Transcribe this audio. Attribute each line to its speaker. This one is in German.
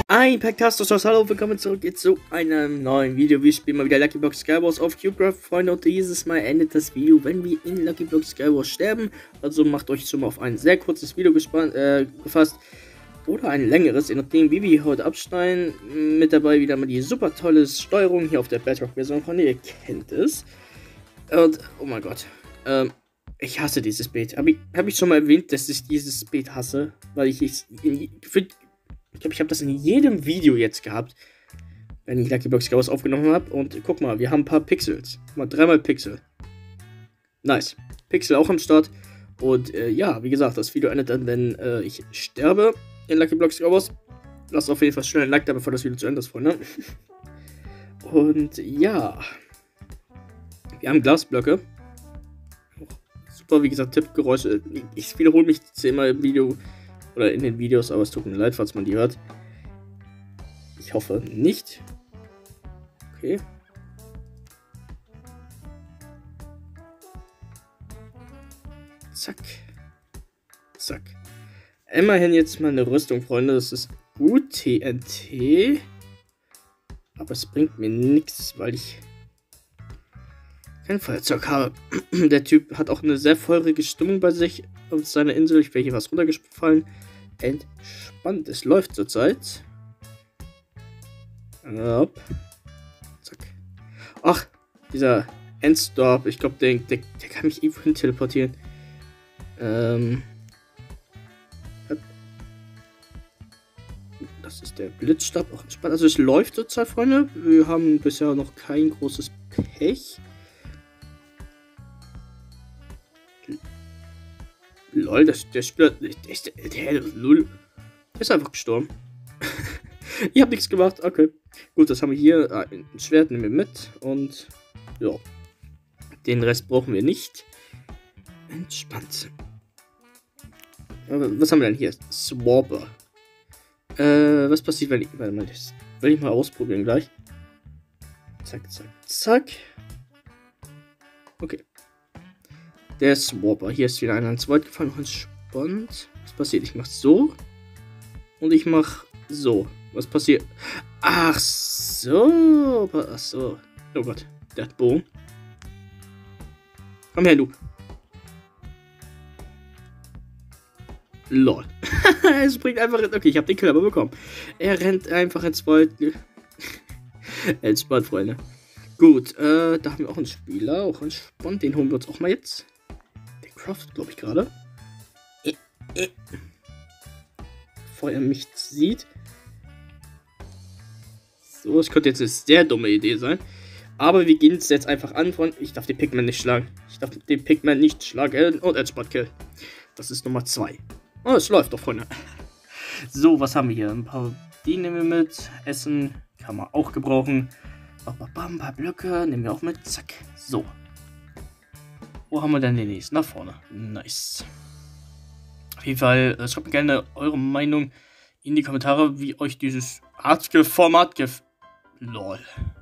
Speaker 1: Ein Packtastos, hallo, willkommen zurück jetzt zu einem neuen Video. Wir spielen mal wieder Lucky Block Skywars auf CubeCraft, Freunde, und dieses Mal endet das Video, wenn wir in Lucky Block Skywars sterben. Also macht euch schon mal auf ein sehr kurzes Video gefasst oder ein längeres, je nachdem wie wir heute abschneiden. Mit dabei wieder mal die super tolle Steuerung hier auf der Bedrock-Version, Freunde, ihr kennt es. Und, oh mein Gott, ich hasse dieses Bild. Hab ich schon mal erwähnt, dass ich dieses Bild hasse, weil ich glaube, ich habe das in jedem Video jetzt gehabt, wenn ich Lucky Block Skywars aufgenommen habe. Und guck mal, wir haben ein paar Pixels. Mal 3 Pixel. Nice. Pixel auch am Start. Und ja, wie gesagt, das Video endet dann, wenn ich sterbe in Lucky Block Skywars. Lasst auf jeden Fall schnell ein Like da, bevor das Video zu Ende ist, Freunde. Und ja, wir haben Glasblöcke. Super, wie gesagt, Tippgeräusche. Ich wiederhole mich 10-mal im Video. Oder in den Videos, aber es tut mir leid, falls man die hört. Ich hoffe nicht. Okay. Zack. Zack. Immerhin jetzt mal eine Rüstung, Freunde. Das ist gut. TNT. Aber es bringt mir nichts, weil ich kein Feuerzeug habe. Der Typ hat auch eine sehr feurige Stimmung bei sich auf seiner Insel. Ich wäre hier was runtergefallen. Entspannt. Es läuft zurzeit. Zack. Ach, dieser Endstorp. Ich glaube, der kann mich irgendwo hin teleportieren. Das ist der Blitzstab. Auch entspannt. Also es läuft zurzeit, Freunde. Wir haben bisher noch kein großes Pech. Lol, der Spieler, der ist einfach gestorben. Ich habe nichts gemacht, okay. Gut, das haben wir hier. Ein Schwert nehmen wir mit. Und ja, den Rest brauchen wir nicht. Entspannt. Was haben wir denn hier? Swapper. Was passiert, wenn ich... Warte mal, das will ich mal ausprobieren gleich. Zack, zack, zack. Okay. Der Swapper. Hier ist wieder einer ins Wald gefallen. Noch entspannt. Was passiert? Ich mach so. Und ich mach so. Was passiert? Ach so. Ach so. Oh Gott. Der hat Bogen. Komm her, du. Lol. Er springt einfach in. Okay, ich habe den Kill aber bekommen. Er rennt einfach ins Wald. Entspannt, Freunde. Gut, da haben wir auch einen Spieler. Auch entspannt. Den holen wir uns auch mal jetzt. Craftet, glaube ich, gerade. Bevor er mich sieht. So, das könnte jetzt eine sehr dumme Idee sein. Aber wir gehen es jetzt einfach an, Freunde. Ich darf den Pigman nicht schlagen. Und entspannt Kill. Das ist Nummer 2. Oh, es läuft doch, Freunde. So, was haben wir hier? Ein paar, die nehmen wir mit. Essen kann man auch gebrauchen. Ein paar Blöcke nehmen wir auch mit. Zack. So. Wo haben wir denn den nächsten? Nach vorne. Nice. Auf jeden Fall, schreibt mir gerne eure Meinung in die Kommentare, wie euch dieses artige Format gefällt. Lol.